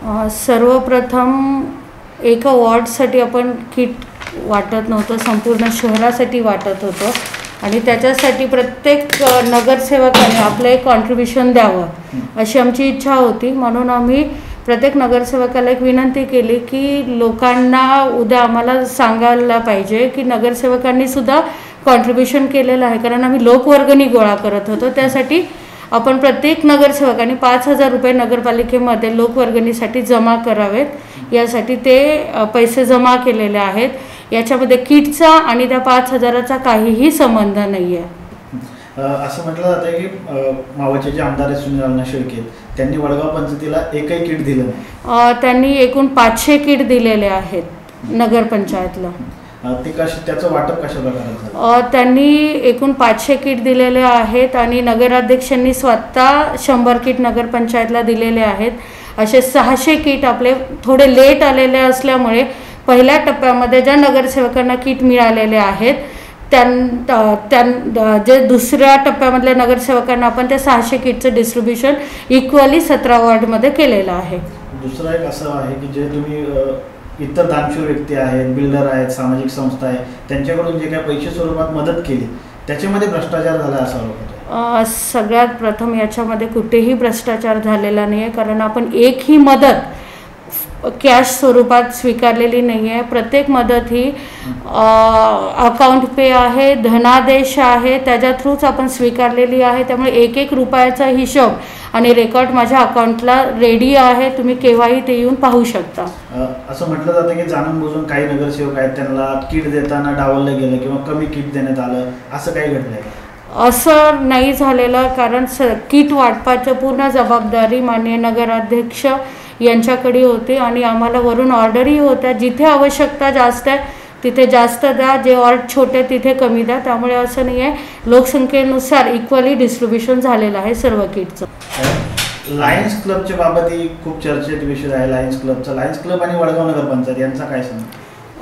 सर्वप्रथम एका वॉर्डसाठी आपण किट वाटत नव्हतं, संपूर्ण शहरासाठी वाटत होतो आणि त्याच्यासाठी प्रत्येक नगरसेवकाने आपलं एक कॉन्ट्रिब्युशन द्यावं अशी आमची इच्छा होती. म्हणून आम्ही प्रत्येक नगरसेवकाला एक विनंती केली की लोकांना उद्या आम्हाला सांगायला पाहिजे की नगरसेवकांनी सुद्धा कॉन्ट्रिब्युशन केलेलं आहे, कारण आम्ही लोकवर्गणी गोळा करत होतो. त्यासाठी आपण प्रत्येक नगरसेवकाने 5,000 रुपये नगरपालिकेमध्ये लोकवर्गणीसाठी जमा करावेत. यासाठी ते पैसे जमा केलेले आहेत. याच्यामध्ये किटचा आणि त्या 5,000चा काहीही संबंध नाही आहे. असं म्हटलं जातं की मावळचे जे आमदार सुनील शेळके त्यांनी वडगाव पंचायतीला एकही किट दिलं नाही. त्यांनी एकूण 500 किट दिलेले आहेत नगरपंचायतला. ते त्याचं वाटप कशा प्रकारे झालं? त्यांनी एकूण 500 किट दिलेले आहेत आणि नगराध्यक्षांनी स्वतः 100 किट नगरपंचायतला दिलेले आहेत. असे 600 किट आपले थोडे लेट आलेले असल्यामुळे पहिल्या टप्प्यामध्ये ज्या नगरसेवकांना किट मिळालेले आहेत जे दुसऱ्या टप्प्यामधल्या नगरसेवकांना आपण त्या 600 किटचं डिस्ट्रीब्युशन इक्वली 17 वॉर्डमध्ये केलेलं आहे. दुसरं एक असं आहे की जे तुम्ही इतर दानशूर व्यक्ती आहेत, बिल्डर आहेत, सामाजिक संस्था आहेत, त्यांच्याकडून जे काही पैसे स्वरूपात मदत केली त्याच्यामध्ये भ्रष्टाचार झाला असं वाटतं? सगळ्यात प्रथम याच्यामध्ये कुठेही भ्रष्टाचार झालेला नाही आहे, कारण आपण एकही मदत कॅश स्वरूपात स्वीकारलेली नाही आहे. प्रत्येक मदत ही अकाउंट पे आहे, धनादेश आहे, त्याच्या थ्रूच आपण स्वीकारलेली आहे. त्यामुळे एक एक रुपयाचा हिशोब आणि रेकॉर्ड माझ्या अकाउंटला रेडी आहे. तुम्ही केव्हाही ते येऊन पाहू शकता. असं म्हटलं जातं की जाणून बुजून काही नगरसेवक आहेत त्यांना किट देताना डावललं गेलं किंवा कमी किट देण्यात आलं, असं काही घडलंय? असं नाही झालेलं, कारण किट वाटपाची पूर्ण जबाबदारी माननीय नगराध्यक्ष यांच्याकडे होती आणि आम्हाला वरून ऑर्डरही होत्या. जिथे आवश्यकता जास्त आहे तिथे जास्त द्या, जे ऑर्डर छोटे तिथे कमी द्या. त्यामुळे असं नाही आहे, लोकसंख्येनुसार इक्वली डिस्ट्रीब्युशन झालेलं आहे सर्व किटचं. लायन्स क्लबच्या बाबतही खूप चर्चेत विषय आहे. लायन्स क्लब आणि वडगाव नगरपंचायत यांचा काय संबंध?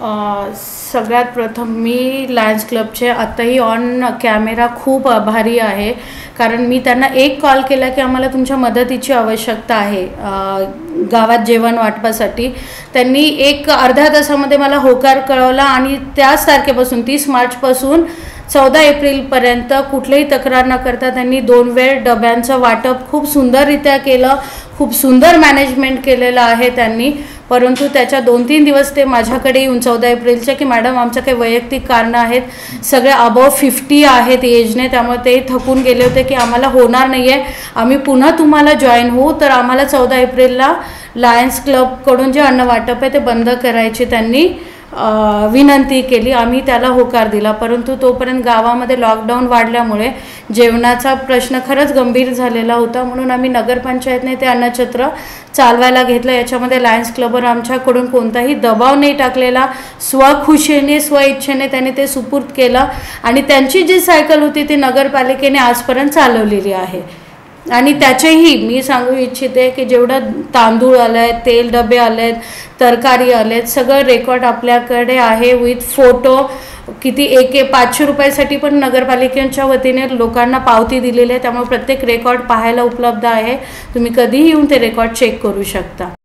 सगळ्यात प्रथम मी लायन्स क्लबचे आत्ताही ऑन कॅमेरा खूप आभारी आहे, कारण मी त्यांना एक कॉल केला की आम्हाला तुमच्या मदतीची आवश्यकता आहे गावात जेवण वाटपासाठी. त्यांनी एक अर्ध्या तासामध्ये मला होकार कळवला आणि त्याच तारखेपासून 30 मार्चपासून 14 एप्रिलपर्यंत कुठलीही तक्रार न करता त्यांनी 2 वेळ डब्यांचं वाटप खूप सुंदररित्या केलं. खूप सुंदर मॅनेजमेंट केलेलं आहे त्यांनी. परंतु त्याच्या 2-3 दिवस ते माझ्याकडे येऊन 14 एप्रिलच्या की मॅडम आमच्या काही वैयक्तिक कारणं आहेत, सगळे अबव 50 आहेत एजने, त्यामुळे ते थकून गेले होते की आम्हाला होणार नाही आहे, आम्ही पुन्हा तुम्हाला जॉईन होऊ. तर आम्हाला 14 एप्रिलला लायन्स क्लबकडून जे अन्न वाटप आहे ते बंद करायचे त्यांनी विनंती केली. आम्ही त्याला होकार दिला. परंतु तोपर्यंत गावामध्ये लॉकडाऊन वाढल्यामुळे जेवणाचा प्रश्न खरंच गंभीर झालेला होता. म्हणून आम्ही नगरपंचायतने ते अन्नछत्र चालवायला घेतलं. याच्यामध्ये लायन्स क्लबवर आमच्याकडून कोणताही दबाव नाही टाकलेला. स्वखुशीने स्वइच्छेने त्याने ते सुपूर्द केलं आणि त्यांची जी सायकल होती ती नगरपालिकेने आजपर्यंत चालवलेली आहे. आणि त्याचेही मी सांगू इच्छिते की जेवढं तांदूळ आलं आहे, तेल डबे आले आहेत, तरकारी आले आहेत, सगळं रेकॉर्ड आपल्याकडे आहे विथ फोटो. किती 500 रुपयासाठी पण नगरपालिकेच्या वतीने लोकांना पावती दिलेली आहे. त्यामुळे प्रत्येक रेकॉर्ड पाहायला उपलब्ध आहे. तुम्ही कधीही येऊन ते रेकॉर्ड चेक करू शकता.